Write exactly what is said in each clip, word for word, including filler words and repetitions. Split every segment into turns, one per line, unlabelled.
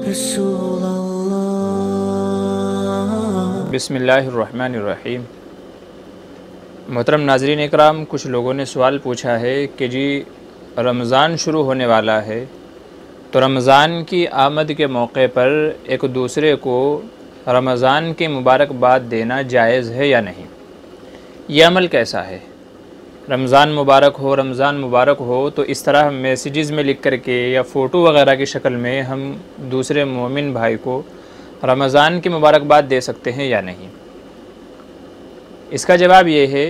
बिस्मिल्लाहिर्रहमानिर्रहीम। मोहतरम नाज़रीन इकराम, कुछ लोगों ने सवाल पूछा है कि जी रमज़ान शुरू होने वाला है, तो रमज़ान की आमद के मौके पर एक दूसरे को रमज़ान की मुबारकबाद देना जायज़ है या नहीं? ये अमल कैसा है? रमज़ान मुबारक हो, रमज़ान मुबारक हो, तो इस तरह मैसेजेस में लिख कर के या फ़ोटो वग़ैरह की शक्ल में हम दूसरे मोमिन भाई को रमज़ान की मुबारकबाद दे सकते हैं या नहीं? इसका जवाब ये है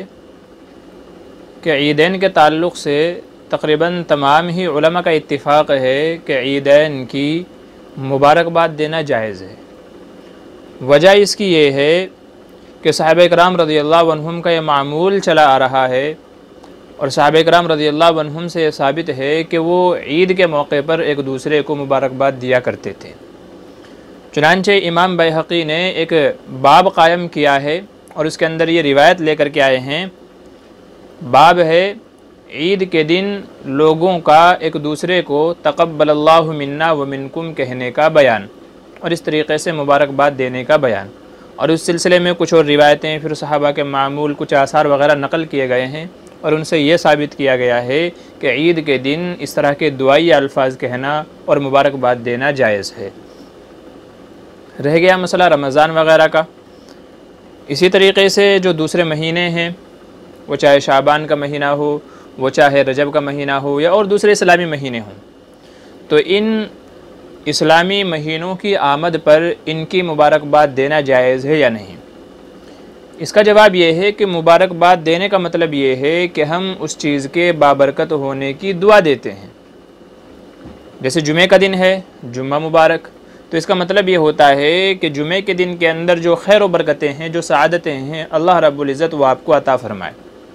कि ईदैन के ताल्लुक़ से तकरीबन तमाम ही उलमा का इत्तिफ़ाक़ है कि ईदैन की मुबारकबाद देना जायज़ है। वजह इसकी ये है कि सहाबा इकराम रज़ियल्लाहु अन्हुम का ये मामूल चला आ रहा है और सहाबा इकराम रज़ियल्लाहु अन्हुम से ये साबित है कि वो ईद के मौके पर एक दूसरे को मुबारकबाद दिया करते थे। चुनांचे इमाम बैहक़ी ने एक बाब कायम किया है और उसके अंदर ये रिवायत लेकर के आए हैं। बाब है ईद के दिन लोगों का एक दूसरे को तक़ब्बलल्लाहु मिन्ना व मिनकुम कहने का बयान और इस तरीक़े से मुबारकबाद देने का बयान। और उस सिलसिले में कुछ और रिवायतें, फिर सहाबा के मामूल कुछ आसार वग़ैरह नक़ल किए गए हैं और उनसे ये साबित किया गया है कि ईद के दिन इस तरह के दुआई अल्फाज कहना और मुबारकबाद देना जायज़ है। रह गया मसला रमज़ान वग़ैरह का। इसी तरीक़े से जो दूसरे महीने हैं, वो चाहे शाबान का महीना हो, वो चाहे रजब का महीना हो या और दूसरे इस्लामी महीने हों, तो इन इस्लामी महीनों की आमद पर इनकी मुबारकबाद देना जायज़ है या नहीं? इसका जवाब ये है कि मुबारकबाद देने का मतलब ये है कि हम उस चीज़ के बाबरकत होने की दुआ देते हैं। जैसे जुमे का दिन है, जुम्मा मुबारक, तो इसका मतलब ये होता है कि जुमे के दिन के अंदर जो खैर व बरकतें हैं, जो सआदतें हैं, अल्लाह रब्बुल इज़्ज़त वो आपको अता फ़रमाए।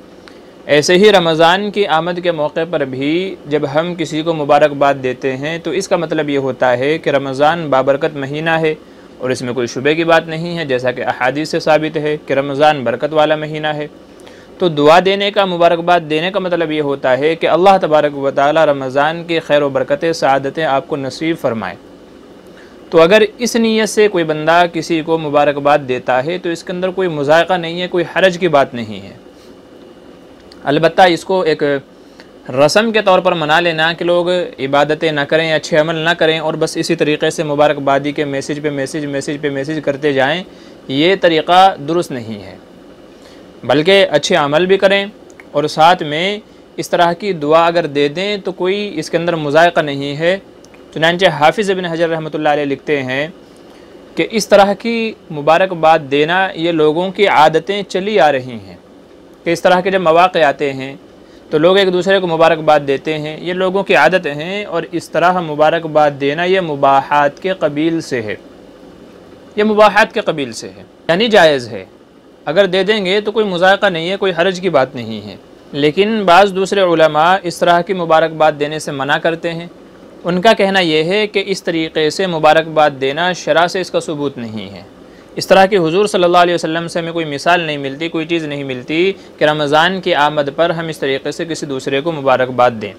ऐसे ही रमज़ान की आमद के मौके पर भी जब हम किसी को मुबारकबाद देते हैं तो इसका मतलब ये होता है कि रमज़ान बाबरकत महीना है और इसमें कोई शुबे की बात नहीं है, जैसा कि अहादीस से साबित है कि रमज़ान बरकत वाला महीना है। तो दुआ देने का, मुबारकबाद देने का मतलब ये होता है कि अल्लाह तबारक व तआला रमज़ान की खैर व बरकतें, सआदतें आपको नसीब फ़रमाए। तो अगर इस नीयत से कोई बंदा किसी को मुबारकबाद देता है तो इसके अंदर कोई मुज़ायक़ा नहीं है, कोई हरज की बात नहीं है। अलबत्ता इसको एक रस्म के तौर पर मना लेना कि लोग इबादतें ना करें, अच्छे अमल ना करें और बस इसी तरीक़े से मुबारकबादी के मैसेज पे मैसेज मैसेज पे मैसेज करते जाएं, ये तरीक़ा दुरुस्त नहीं है। बल्कि अच्छे अमल भी करें और साथ में इस तरह की दुआ अगर दे दें तो कोई इसके अंदर मुज़ायक़ा नहीं है। चुनांचे हाफिज़ इब्न हजर रहमतुल्लाह अलैह लिखते हैं कि इस तरह की मुबारकबाद देना ये लोगों की आदतें चली आ रही हैं कि इस तरह के जब मौक़े आते हैं तो लोग एक दूसरे को मुबारकबाद देते हैं, ये लोगों की आदत हैं और इस तरह मुबारकबाद देना ये मुबाहात के कबील से है, ये मुबाहात के कबील से है, यानी जायज़ है। अगर दे देंगे तो कोई मुज़ायक़ा नहीं है, कोई हरज की बात नहीं है। लेकिन बाज़ दूसरे उलमा इस तरह की मुबारकबाद देने से मना करते हैं। उनका कहना यह है कि इस तरीक़े से मुबारकबाद देना शरा से इसका सबूत नहीं है। इस तरह की हुज़ूर सल्लल्लाहु अलैहि वसल्लम से हमें कोई मिसाल नहीं मिलती, कोई चीज़ नहीं मिलती कि रमज़ान की आमद पर हम इस तरीक़े से किसी दूसरे को मुबारकबाद दें।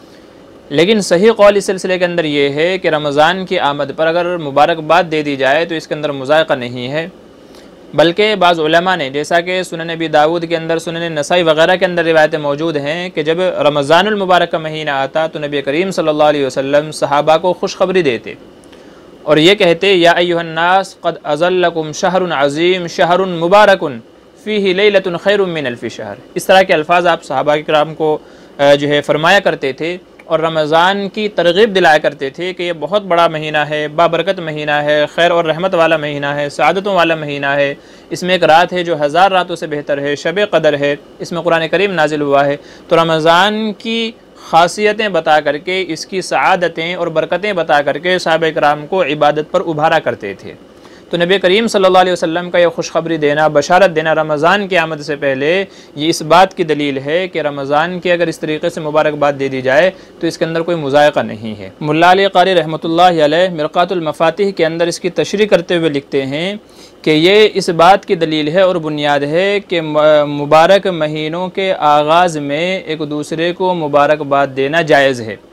लेकिन सही कौल इस सिलसिले के अंदर ये है कि रमज़ान की आमद पर अगर मुबारकबाद दे दी जाए तो इसके अंदर मुज़ायक़ा नहीं है। बल्कि बाज़ उलमा ने, जैसा कि सुनन अबी दाऊद के अंदर, सुनन नसाई वग़ैरह के अंदर रिवायतें मौजूद हैं कि जब रमज़ानुल मुबारक का महीना आता तो नबी करीम सल्लल्लाहु अलैहि वसल्लम सहाबा को खुशखबरी देते और ये कहते, या अय्युहन्नास क़द अज़ल्लकुम शहरुन अज़ीम शहरुन मुबारकुन फ़ीही लैलतुन खैरुम मिन अल्फ़ि शहर। इस तरह के अल्फाज़ आप सहाबा किराम को जो है फरमाया करते थे और रमज़ान की तरग़ीब दिलाया करते थे कि ये बहुत बड़ा महीना है, बाबरकत महीना है, खैर और रहमत वाला महीना है, सआदतों वाला महीना है। इसमें एक रात है जो हज़ार रातों से बेहतर है, शब क़दर है, इसमें कुरान करीम नाजिल हुआ है। तो रमज़ान की ख़ासियतें बता करके, इसकी सआदतें और बरकतें बता करके सहाबा किराम को इबादत पर उभारा करते थे। तो नबी करीम सल्लल्लाहु अलैहि वसल्लम का यह खुशखबरी देना, बशारत देना रमज़ान की आमद से पहले, ये इस बात की दलील है कि रमज़ान की अगर इस तरीके से मुबारकबाद दे दी जाए तो इसके अंदर कोई मुज़ायक़ा नहीं है। मुल्ला अली क़ारी रहमतुल्लाहि अलैह मिरक़ातुल मफ़ातिह के अंदर इसकी तशरीह करते हुए लिखते हैं कि ये इस बात की दलील है और बुनियाद है कि मुबारक महीनों के आगाज़ में एक दूसरे को मुबारकबाद देना जायज़ है।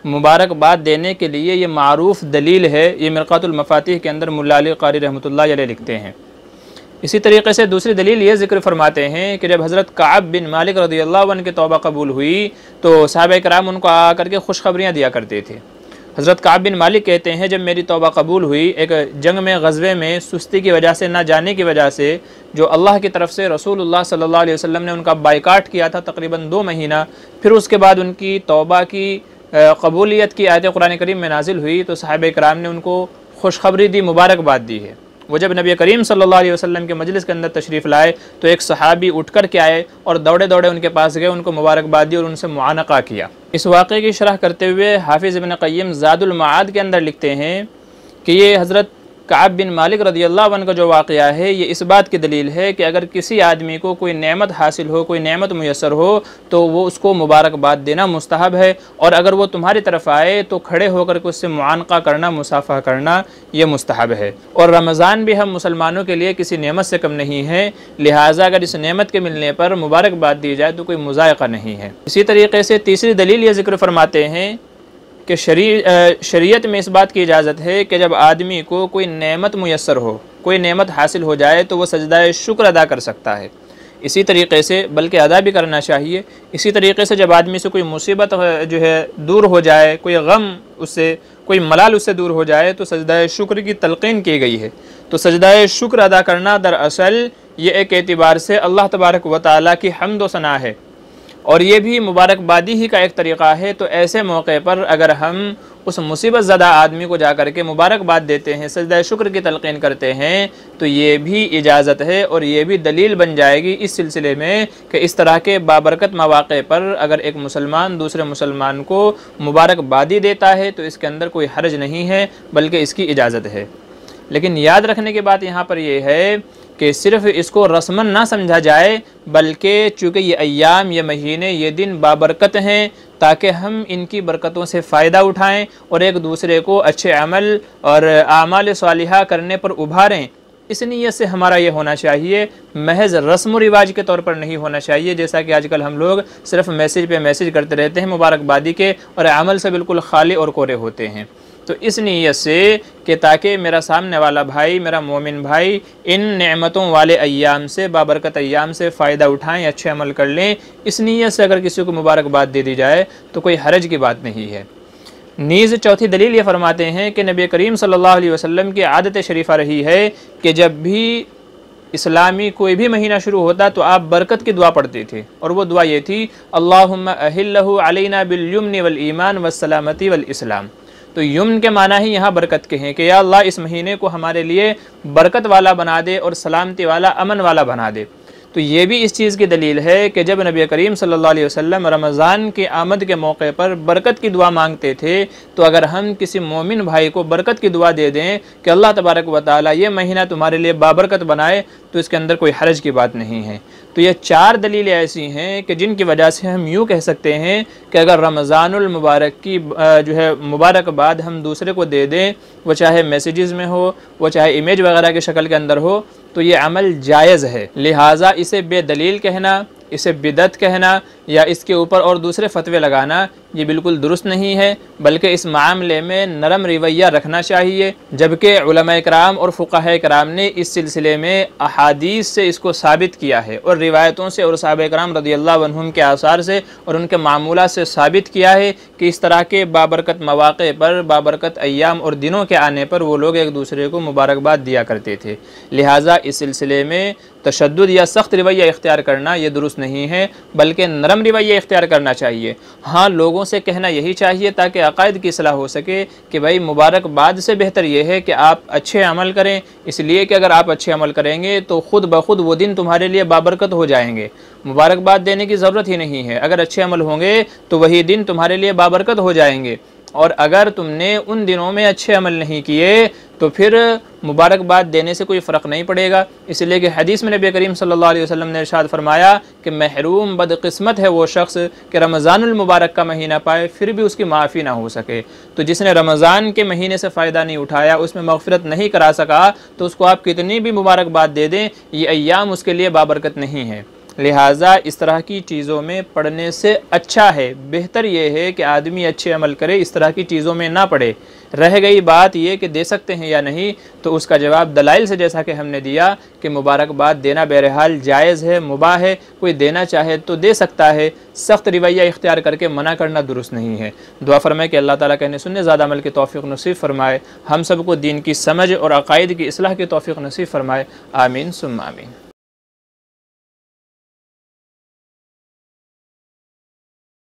मुबारकबाद देने के लिए ये मारूफ दलील है। ये मिरक़ातुल मफ़ातिह के अंदर मुल्ला अली क़ारी रहमतुल्लाह अलैह लिखते हैं। इसी तरीके से दूसरी दलील ये ज़िक्र फरमाते हैं कि जब हज़रत काब बिन मालिक रज़ियल्लाहु अन्हु की तौबा कबूल हुई तो सहाबा किराम उनको आ करके खुशखबरियाँ दिया करते थे। हज़रत काब बिन मालिक कहते हैं, जब मेरी तौबा कबूल हुई, एक जंग में ग़ज़वे में सुस्ती की वजह से, ना जाने की वजह से, जो अल्लाह की तरफ से रसूलुल्लाह सल्लल्लाहु अलैहि वसल्लम ने उनका बाइकाट किया था तकरीबन दो महीना, फिर उसके बाद उनकी तौबा की कबूलियत की आयत कुरान करीम में नाजिल हुई तो सहाबा किराम ने उनको खुशखबरी दी, मुबारकबाद दी है। वो जब नबी करीम सल्लल्लाहु अलैहि वसल्लम के मजलिस के अंदर तशरीफ़ लाए तो एक सहाबी उठ कर के आए और दौड़े दौड़े उनके पास गए, उनको मुबारकबाद दी और उनसे मुआनका किया। इस वाक़े की शरह करते हुए हाफिज़ इब्न क़य्यिम ज़ादुल मआद के अंदर लिखते हैं कि ये हज़रत काब बिन मालिक रज़ियल्लाहु अन्हु का जो वाक़या है ये इस बात की दलील है कि अगर किसी आदमी को कोई नेमत हासिल हो, कोई नेमत मुयस्सर हो तो वो उसको मुबारकबाद देना मुस्तहब है, और अगर वो तुम्हारी तरफ आए तो खड़े होकर के उससे मुआनका करना, मुसाफ़ा करना ये मुस्तहब है। और रमज़ान भी हम मुसलमानों के लिए किसी नेमत से कम नहीं है, लिहाजा अगर इस नेमत के मिलने पर मुबारकबाद दी जाए तो कोई मुज़ायक़ा नहीं है। इसी तरीके से तीसरी दलील ये ज़िक्र फरमाते हैं कि शरी शरीयत में इस बात की इजाज़त है कि जब आदमी को कोई नेमत मुयस्सर हो, कोई नेमत हासिल हो जाए तो वह सजदाए शुक्र अदा कर सकता है। इसी तरीके से बल्कि अदा भी करना चाहिए। इसी तरीके से जब आदमी से कोई मुसीबत जो है दूर हो जाए, कोई गम उससे, कोई मलाल उससे दूर हो जाए तो सजदाए शुक्र की तलक़ीन की गई है। तो सजदाए शुक्र अदा करना दरअसल ये एक एतबार से अल्लाह तबारक व तआला की हम्द व सना है और ये भी मुबारकबादी ही का एक तरीक़ा है। तो ऐसे मौके पर अगर हम उस मुसीबत ज़दा आदमी को जा कर के मुबारकबाद देते हैं, सजदा शुक्र की तलक़ीन करते हैं, तो ये भी इजाज़त है और ये भी दलील बन जाएगी इस सिलसिले में कि इस तरह के बाबरकत मौक़े पर अगर एक मुसलमान दूसरे मुसलमान को मुबारकबादी देता है तो इसके अंदर कोई हर्ज नहीं है, बल्कि इसकी इजाज़त है। लेकिन याद रखने की बात यहाँ पर यह है कि सिर्फ़ इसको रस्मन ना समझा जाए, बल्कि चूँकि ये अय्याम, ये महीने, ये दिन बाबरकत हैं ताकि हम इनकी बरकतों से फ़ायदा उठाएं और एक दूसरे को अच्छे अमल और आमाल सालिहा करने पर उभारें। इस नीयत से हमारा ये होना चाहिए, महज रस्म व रिवाज के तौर पर नहीं होना चाहिए, जैसा कि आजकल हम लोग सिर्फ़ मैसेज पे मैसेज करते रहते हैं मुबारकबादी के और अमल से बिल्कुल खाली और कोरे होते हैं। तो इस नीयत से कि ताकि मेरा सामने वाला भाई, मेरा मोमिन भाई इन नेमतों वाले अय्याम से, बाबरकत अय्याम से फ़ायदा उठाएं, अच्छे अमल कर लें, इस नीयत से अगर किसी को मुबारकबाद दे दी जाए तो कोई हरज की बात नहीं है। नीज़ चौथी दलील ये फरमाते हैं कि नबी करीम सल्लल्लाहु अलैहि वसल्लम की आदत शरीफ़ा रही है कि जब भी इस्लामी कोई भी महीना शुरू होता तो आप बरकत की दुआ पढ़ते थे, और वो दुआ ये थी, अल्लाहुम्मा अहिल्लहु अलैना बिल युम्नि वल ईमान वस्सलामती वल इस्लाम। तो युम्न के माना ही यहाँ बरकत के हैं कि या अल्लाह इस महीने को हमारे लिए बरकत वाला बना दे और सलामती वाला, अमन वाला बना दे। तो ये भी इस चीज़ की दलील है कि जब नबी करीम सल्लल्लाहु अलैहि वसल्लम रमज़ान की आमद के मौके पर बरकत की दुआ मांगते थे, तो अगर हम किसी मोमिन भाई को बरकत की दुआ दे दें कि अल्लाह तबारक व तआला ये महीना तुम्हारे लिए बाबरकत बनाए, तो इसके अंदर कोई हरज की बात नहीं है। तो ये चार दलीलें ऐसी हैं कि जिनकी वजह से हम यूँ कह सकते हैं कि अगर रमज़ानुल मुबारक की जो है मुबारकबाद हम दूसरे को दे दें, वो चाहे मैसेजेस में हो, वो चाहे इमेज वगैरह की शक्ल के अंदर हो, तो ये अमल जायज़ है। लिहाजा इसे बेदलील कहना, इसे बिदत कहना या इसके ऊपर और दूसरे फतवे लगाना ये बिल्कुल दुरुस्त नहीं है, बल्कि इस मामले में नरम रवैया रखना चाहिए। जबकि उलमा कराम और फ़ुक़हा कराम ने इस सिलसिले में अहादीस से इसको साबित किया है और रिवायतों से और सहाबा कराम रज़ियल्लाहु अन्हुम के आसार से और उनके मामूला से साबित किया है कि इस तरह के बाबरकत मौक़े पर, बाबरकत अय्याम और दिनों के आने पर वो लोग एक दूसरे को मुबारकबाद दिया करते थे। लिहाजा इस सिलसिले में तशद्दुद या सख्त रवैया इख्तियार करना ये दुरुस्त नहीं है, बल्कि नरम रवैया इख्तियार करना चाहिए। हाँ, लोगों से कहना यही चाहिए ताकि अक़ायद की इस्लाह हो सके कि भाई मुबारकबाद से बेहतर यह है कि आप अच्छे अमल करें, इसलिए कि अगर आप अच्छे अमल करेंगे तो ख़ुद ब खुद वो दिन तुम्हारे लिए बाबरकत हो जाएंगे। मुबारकबाद देने की ज़रूरत ही नहीं है, अगर अच्छे अमल होंगे तो वही दिन तुम्हारे लिए बाबरकत हो जाएंगे। और अगर तुमने उन दिनों में अच्छे अमल नहीं किए तो फिर मुबारकबाद देने से कोई फ़र्क नहीं पड़ेगा। इसलिए कि हदीस में नबी करीम सल्लल्लाहु अलैहि वसल्लम ने इरशाद फरमाया कि महरूम बदकिस्मत है वो शख्स कि रमज़ानुल मुबारक का महीना पाए फिर भी उसकी माफ़ी ना हो सके। तो जिसने रमज़ान के महीने से फ़ायदा नहीं उठाया, उसमें मग़फ़िरत नहीं करा सका, तो उसको आप कितनी भी मुबारकबाद दे दें, ये अय्याम उसके लिए बाबरकत नहीं है। लिहाजा इस तरह की चीज़ों में पढ़ने से अच्छा है, बेहतर ये है कि आदमी अच्छे अमल करे, इस तरह की चीज़ों में ना पढ़े। रह गई बात ये कि दे सकते हैं या नहीं, तो उसका जवाब दलाइल से जैसा कि हमने दिया कि मुबारकबाद देना बहरहाल जायज़ है, मुबाह है, कोई देना चाहे तो दे सकता है, सख्त रवैया इख्तियार करके मना करना दुरुस्त नहीं है। दुआ फरमाए कि अल्लाह ताला कहने सुनने ज़्यादा अमल की तौफ़ीक़ नसीब फरमाए, हम सबको दीन की समझ और अक़ाइद की इस्लाह की तौफ़ीक़ नसीब फरमाए। आमीन सुम्मा आमीन।